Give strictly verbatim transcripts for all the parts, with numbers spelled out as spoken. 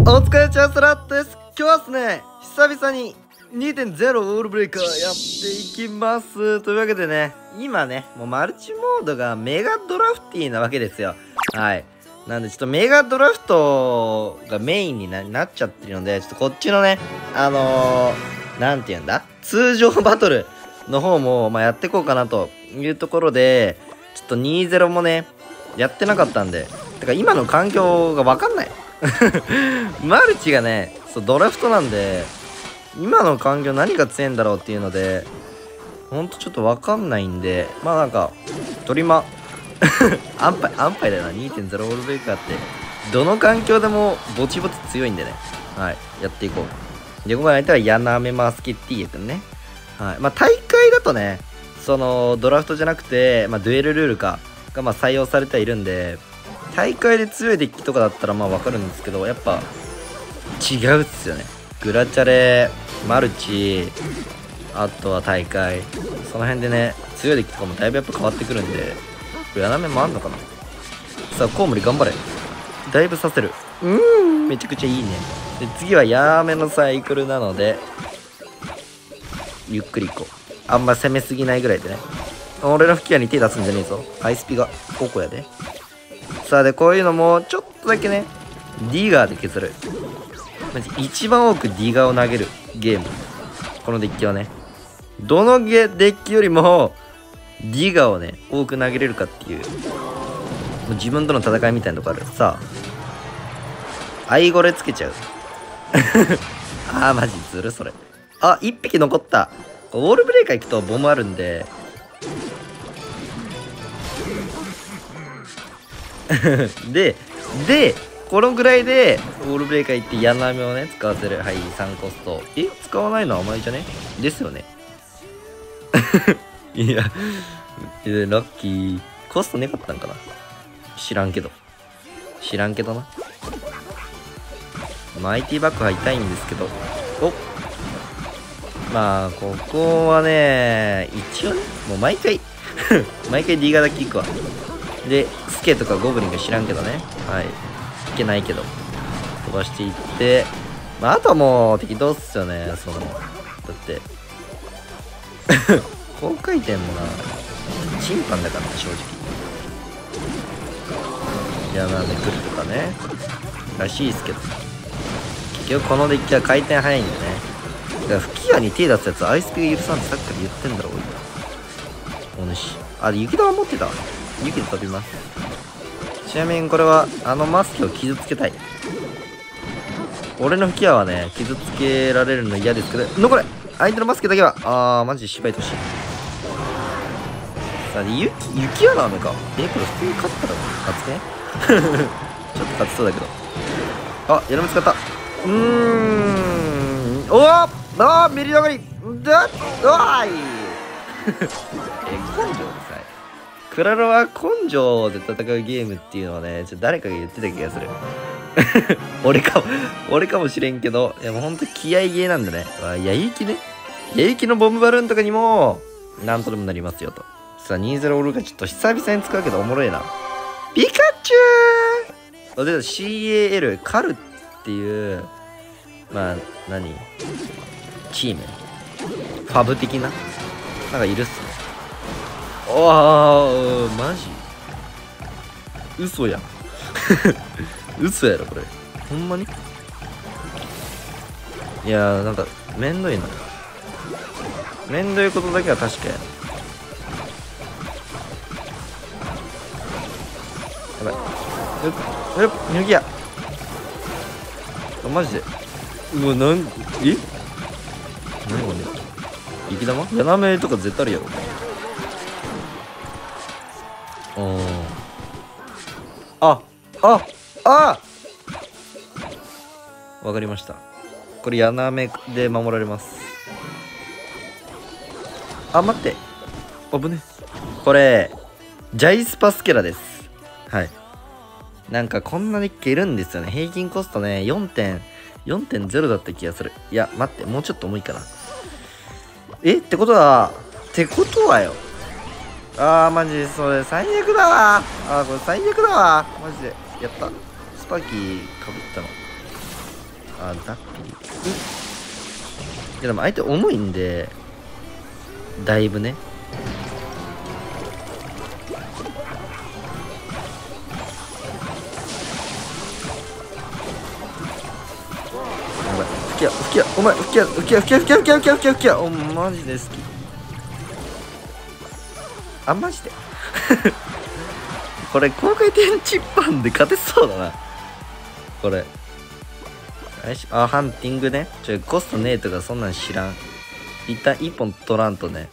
お疲れチャンスラットです。今日はですね、久々に にてんゼロ オールブレイカーやっていきます。というわけでね、今ね、もうマルチモードがメガドラフティーなわけですよ。はい。なんでちょっとメガドラフトがメインに な, なっちゃってるので、ちょっとこっちのね、あのー、なんて言うんだ通常バトルの方も、まあ、やっていこうかなというところで、ちょっとにたいゼロもね、やってなかったんで、てか今の環境がわかんない。マルチがね、そうドラフトなんで、今の環境何が強いんだろうっていうので、ほんとちょっとわかんないんで、まあなんか、トリマ、安牌、安牌だよな、にてんゼロ オールブレイカーって、どの環境でもぼちぼち強いんでね、はい、やっていこう。で、今回の相手はヤナメマスケッティエ君ね。はい、まあ大会だとね、そのドラフトじゃなくて、まあ、デュエルルールかがまあ採用されてはいるんで、大会で強いデッキとかだったらまあ分かるんですけど、やっぱ違うっすよね。グラチャレ、マルチ、あとは大会、その辺でね、強いデッキとかもだいぶやっぱ変わってくるんで、ヤナメもあんのかな。さあコウモリ頑張れ。だいぶさせる。うーん、めちゃくちゃいいね。で次はヤナメのサイクルなので、ゆっくりいこう。あんま攻めすぎないぐらいでね。俺の吹き矢に手出すんじゃねえぞ。アイスピがここやで。さあで、こういうのもちょっとだけね、ディガーで削る。マジ一番多くディガーを投げるゲーム。このデッキはね。どのゲデッキよりもディガーをね、多く投げれるかっていう。もう自分との戦いみたいなとこある。さあ。アイゴレつけちゃう。あー、マジずるそれ。あ、いっぴき残った。オールブレイカー行くとボムあるんで。で、で、このぐらいでオールブレイカー行ってヤナメをね、使わせる。はい、さんコスト。え、使わないの甘いじゃねですよね。いや、ラッキー。コストねかったんかな知らんけど。知らんけどな。マイティバック入りたいんですけど。おまあ、ここはね、一応ね、もう毎回、毎回 D 型キックは。で、スケとかゴブリンか知らんけどね。はい。いけないけど。飛ばしていって、まあ、あとはもう適当っすよね、その。だって、高回転もな、審判だからね、正直。いや、なんで来るとかね。らしいっすけど。結局このデッキは回転早いんでね。だから吹き矢に手出すやつアイスピが許さんってさっきから言ってんだろ、おい。お主。あ、雪玉持ってた。雪で飛びます。ちなみにこれは、あのマスクを傷つけたい。俺の吹き矢はね、傷つけられるの嫌ですけど、残れ相手のマスクだけは、あー、マジで芝居としい。さあ、雪、雪矢の雨か。え、これ普通に勝ったら勝つねちょっと勝ちそうだけど。あ、やらめ使った。うーん。おーあー、メリ上がりだっおーいえ、根性でさえ。クラロは根性で戦うゲームっていうのはね、ちょっと誰かが言ってた気がする。俺かも、俺かもしれんけど、いやもうほんと気合いゲーなんでね。やゆきね。やゆきのボムバルーンとかにも、なんとでもなりますよと。さあ、にたいゼロオールがちょっと久々に使うけどおもろいな。ピカチューあ、で、シーエーエル、カルっていう、まあ、何チームファブ的ななんかいるっすね。ああ、マジ嘘や。嘘やろ、これ。ほんまにいやー、なんか、めんどいな。めんどいことだけは確かや。やばい。よっ、よっ、脱ぎや。あ、マジで。うわ、なん、え何これ雪玉ヤナメとか絶対あるやろ。あああわかりました。これヤナメで守られます。あ、待って、危ね。これジャイスパスケラです。はい。なんかこんなデッキいるんですよね。平均コストね よんてんゼロ だった気がする。いや待って、もうちょっと重いかな。えってことはってことはよ。あー、マジそれ最悪だわ。あー、これ最悪だわ。マジでやった。スパーキーかぶったのあ、ザッピリ。いやでも相手重いんで、だいぶね。やばい。吹き矢、吹き矢、お前、吹き矢、吹き矢、吹き矢、吹き矢、吹き矢、吹き矢、吹き矢、吹き矢、お、マジで好き。あ、マジで。これ、高回転チッパンで勝てそうだな。これ。あ、ハンティングね。ちょ、コストねえとかそんなん知らん。一旦一本取らんとね。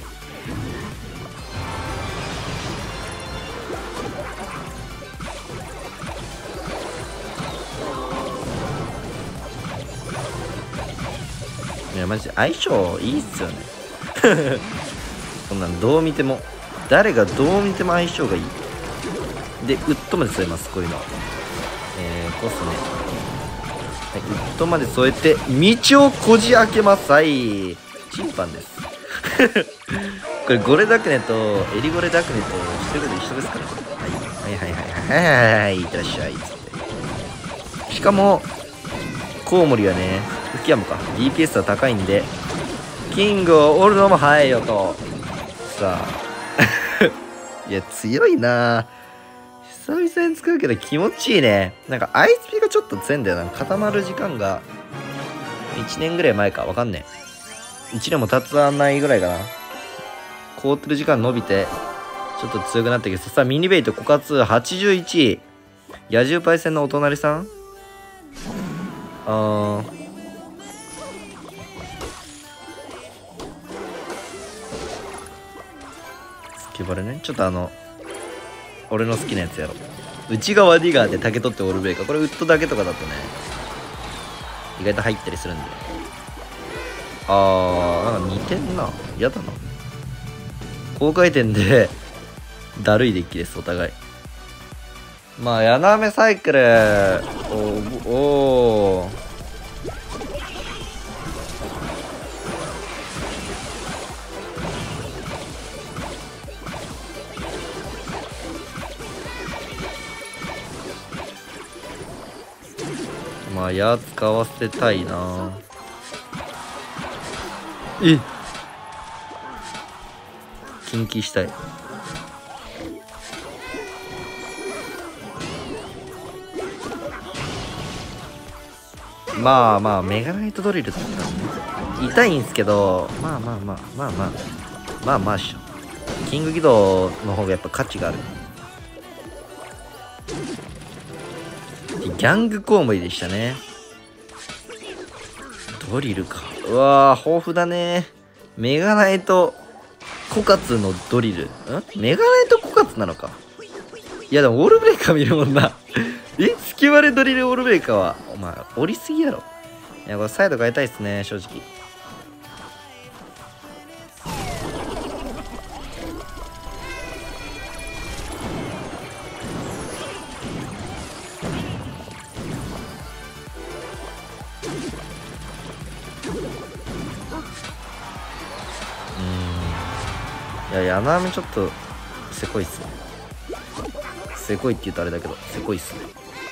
いや、マジで相性いいっすよね。こんなんどう見ても、誰がどう見ても相性がいい。で、ウッドまで添えます、こういうの。えー、コストね。はい、ウッドまで添えて道をこじ開けます。はい、チンパンです。これゴレダクネとエリゴレダクネとしてること一緒ですから、これ。はいはいはいはいはいはいはい、いってらっしゃいっつって。しかもコウモリはね、吹山か ディーピーエス は高いんで、キングを折るのも早いよと。さあいや強いな、久々に使うけど気持ちいいね。なんか アイエスピー がちょっと強いんだよな。固まる時間がいちねんぐらい前かわかんねえ。いちねんも経つあんないぐらいかな。凍ってる時間伸びてちょっと強くなったけど、さあミニベイト枯渇はちじゅういちい、野獣パイセンのお隣さん。あー、スケバレね。ちょっとあの俺の好きなやつやろ。内側ディガーで竹取ってオールブレイカー。これウッドだけとかだとね、意外と入ったりするんで。あー、なんか似てんな。嫌だな。高回転でだるいデッキです、お互い。まあ、ヤナメサイクル。おおー。まあ、矢使わせたいな。えっ、近畿したい。まあまあメガナイトドリルだったらね、痛いんすけど、まあまあまあまあまあまあまあっしょ。キング起動の方がやっぱ価値がある。ギャングコウモリでしたね。ドリルか。うわー、豊富だね。メガナイト枯渇のドリル。んメガナイト枯渇なのか。いやでもオールブレイカー見るもんな。え、スキマレドリルオールブレイカーはお前折りすぎやろ。いや、これサイド変えたいっすね、正直。いや、ヤナアメちょっとせこいっすね。せこいって言うとあれだけど、せこいっすね。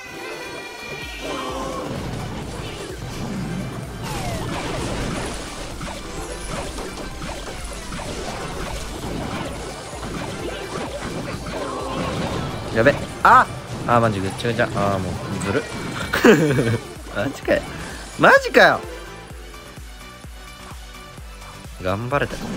やべ、ああ、マジぐっちゃぐちゃ。ああ、もうずるマジかよ、マジかよ。頑張れたか。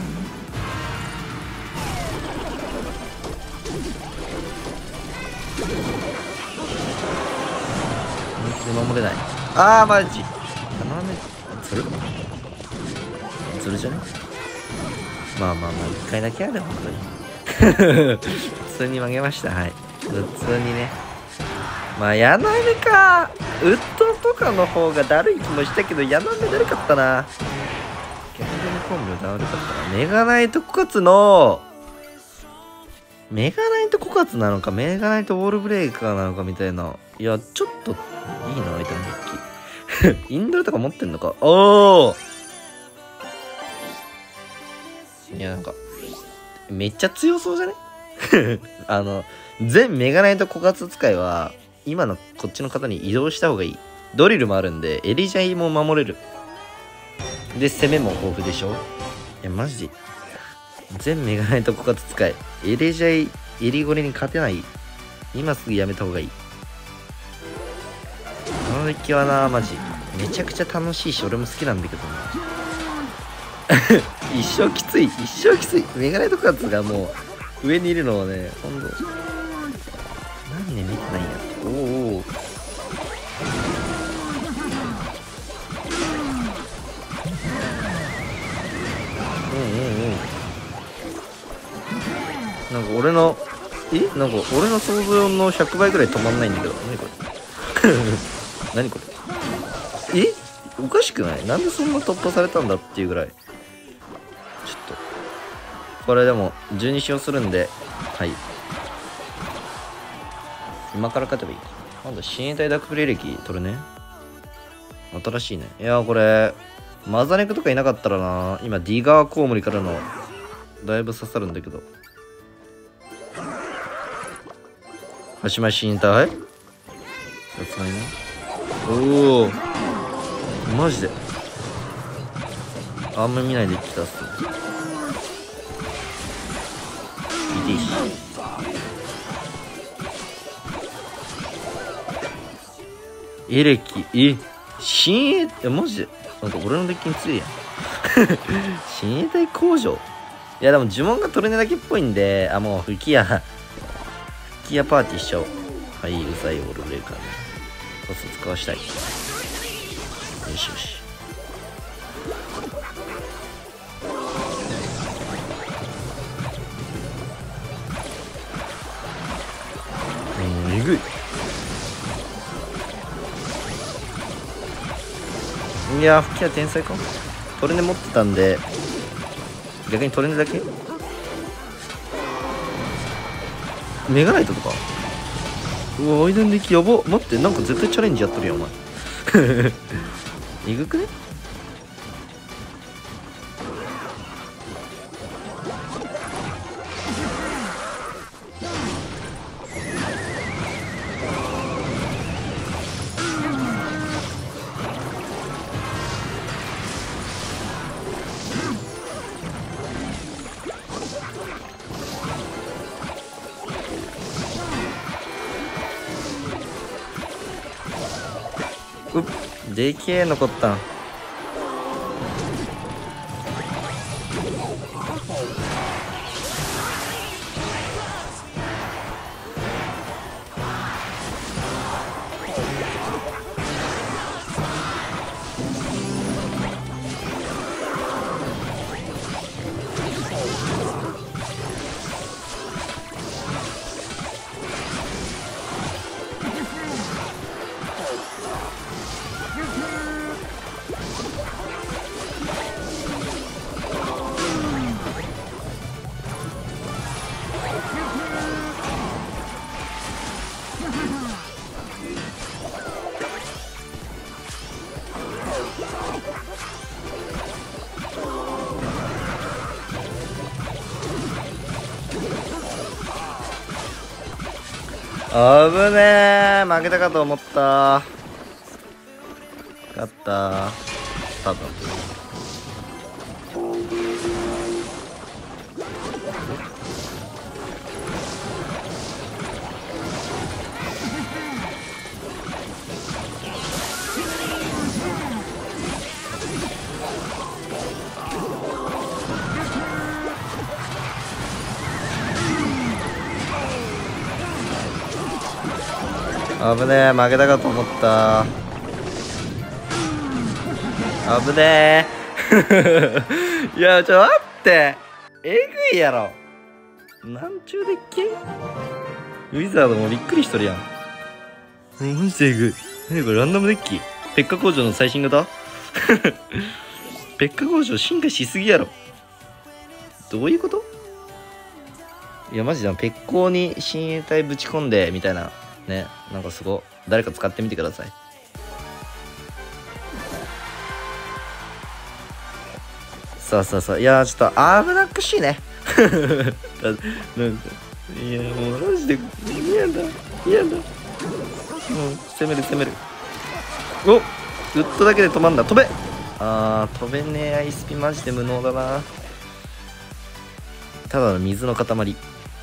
守れない。ああ、マジ。ずるずるじゃね。まあまあまあ、一回だけある、本当に。普通に曲げました。はい。普通にね。まあ、ヤナメか。ウッドとかの方がだるい気もしたけど、ヤナメだるかったな。逆にコンボだるかったな。メガナイト枯渇の、メガナイト枯渇なのか、メガナイトウォールブレイカーなのかみたいな。いや、ちょっと、いいな、相手のデッキ。インドルとか持ってんのか。おお。いや、なんか、めっちゃ強そうじゃね。あの、全メガナイト枯渇使いは、今のこっちの方に移動した方がいい。 ドリルもあるんでエリジャイも守れる。で攻めも豊富でしょ。いやマジで全メガナイト枯渇使いエリジャイエリゴレに勝てない。今すぐやめた方がいい。このデッキはなマジめちゃくちゃ楽しいし俺も好きなんだけどな一生きつい一生きつい。メガネとかつがもう上にいるのはねほんと何年見てないんや。おおおうんうんうんなんか俺のえなんか俺の想像のひゃくばいぐらい止まんないんだけど何これ何これえおかしくない？なんでそんな突破されたんだっていうぐらい。ちょっとこれでもじゅうに勝するんで、はい今から勝てばいいか。なんだ親衛隊ダークプレイ歴取るね。新しいね。いやこれマザネクとかいなかったらな今ディガーコウモリからのだいぶ刺さるんだけど。橋前親衛隊さすがにね。おおマジであんま見ないで来たっす。いていいしエレキえ親衛ってマジでなんか俺のデッキに強いやん親衛隊工場。いやでも呪文がトルネだけっぽいんで、あもう吹き矢吹き矢パーティーしちゃおう。はい、うざいオールブレーカーね。コス使わしたい。よしよし。うん、えぐい。いやー、吹き矢天才か。トルネ持ってたんで、逆にトルネだけメガナイトとかうわ、間のデッキやば。待って、なんか絶対チャレンジやっとるやん、お前。えぐくね？うっ、でけえ残ったん。危ねえ、負けたかと思った。勝った多分。危ねえ、負けたかと思った。危ねえ。いや、ちょ、待って。えぐいやろ。なんちゅうデッキ？ウィザードもびっくりしとるやん。マジでえぐい。何これ、ランダムデッキ？ペッカ工場の最新型？ペッカ工場進化しすぎやろ。どういうこと？いや、マジでペッコーに親衛隊ぶち込んで、みたいな。ね、なんかすごい。誰か使ってみてください。さあさあさあ、いやー、ちょっと危なっかしいね。なんかいや、もうマジで嫌だ、嫌だ。もう攻める攻める。 おウッドだけで止まんだ。飛べ。あー飛べねえ。アイスピマジで無能だな。ただの水の塊。言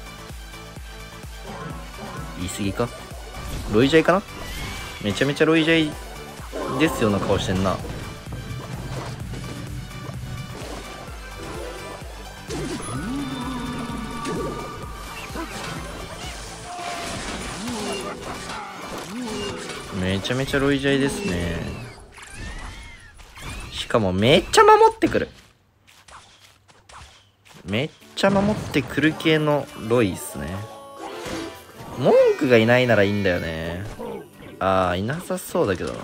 い過ぎか。ロイジャイかな。めちゃめちゃロイジャイですような顔してんな。めちゃめちゃロイジャイですね。しかもめっちゃ守ってくる。めっちゃ守ってくる系のロイっすね。文句がいないならいいんだよね。ああいなさそうだけどな。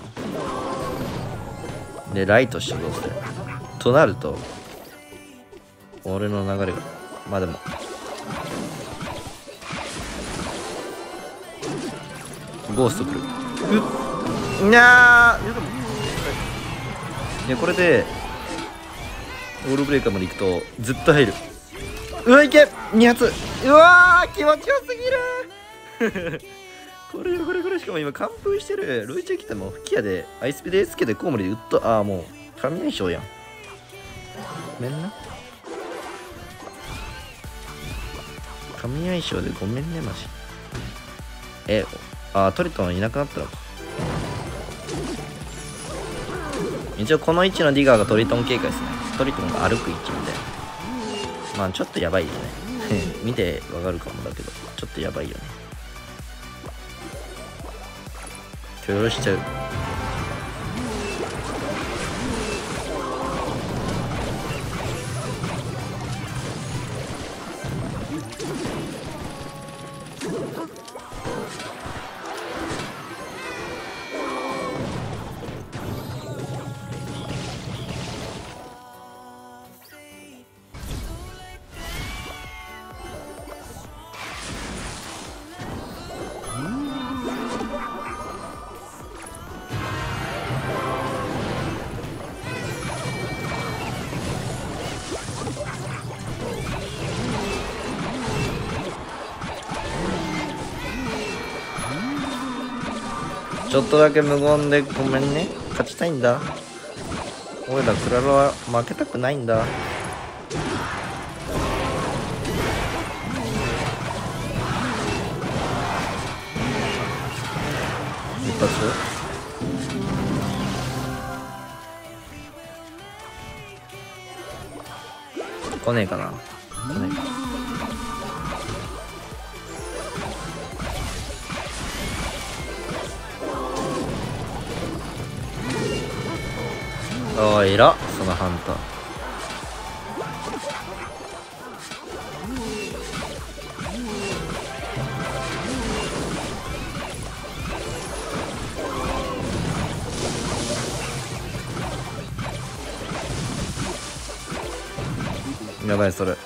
でライトしてどうするとなると俺の流れがまあでもゴーストくる。うっにゃー。いやでもいやこれでオールブレイカーまで行くとずっと入る。うわいけに発。うわー気持ちよすぎるこれこれこれ。しかも今完封してるロイチェ来ても吹き矢でアイスピでつけてコウモリでウッド。ああもう神相性やん。ごめんな神相性でごめんねマジ。えあートリトンいなくなったのか。一応この位置のディガーがトリトン警戒ですね。トリトンが歩く位置みたいな。まあちょっとやばいよね見てわかるかもだけどちょっとやばいよね。許容しちゃう。ちょっとだけ無言でごめんね。勝ちたいんだ。俺らクラロは負けたくないんだ。一発来ねえかな。来ねえか。ああ、えらそのハンター。やばいそれ。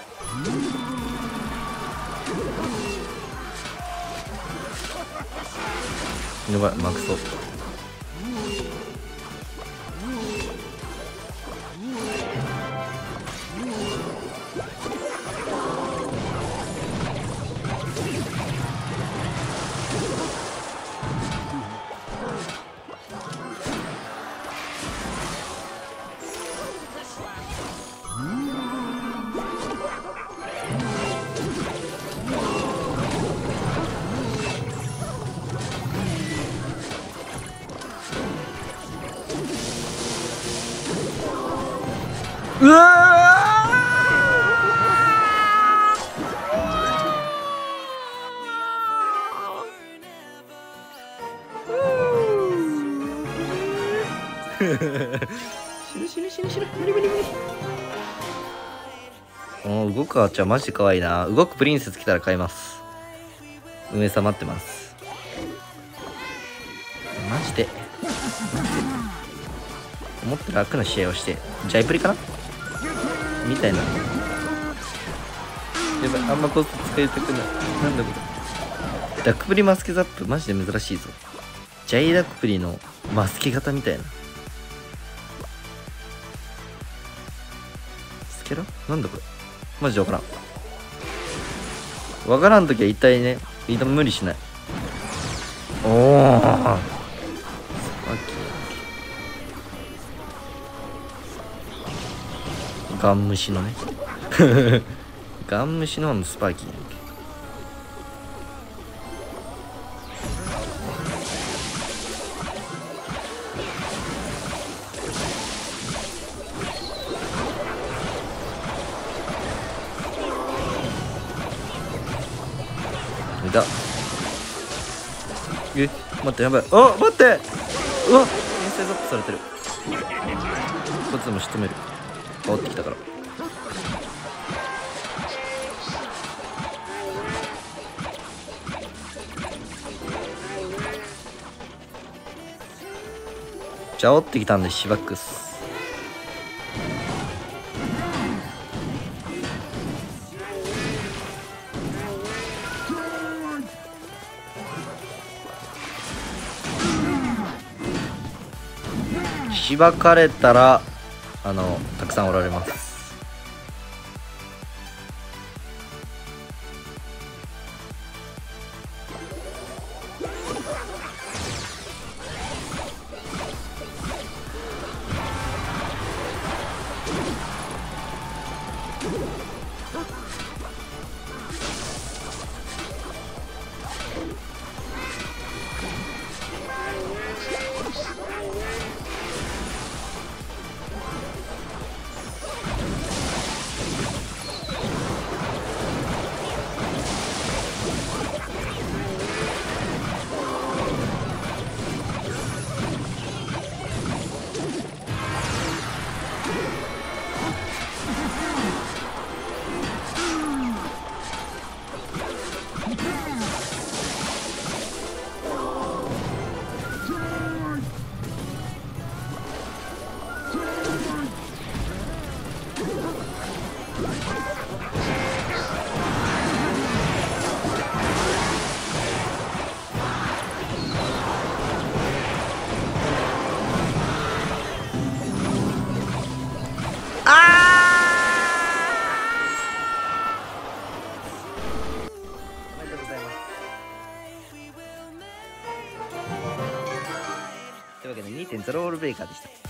やばいマクソ。うわ死ぬ死ぬ死ぬ死ぬ無理無理無理。お動くあっちゃマジで可愛いな。動くプリンセス来たら買います。運営さん待ってます。マジでもっと楽な試合をしてジャイプリかなみたいな。やばいあんまコスト使いたくない。なんだこれ。ダックプリマスケザップマジで珍しいぞ。ジャイダックプリのマスケ型みたいな。スケラなんだこれマジでわからん。わからんときは一体ね無理しない。おおスパキガン虫のねガン虫の方のスパーキーやんけ。いた。え、待って、やばい。あ、待って、うわ、天才ザップされてる。こいつも仕留める。変わってきたから。じゃあ、おってきたんで、シバックス。しばかれたら、あの、たくさんおられます。おめでとうございます。というわけで にてんゼロ オールブレイカーでした。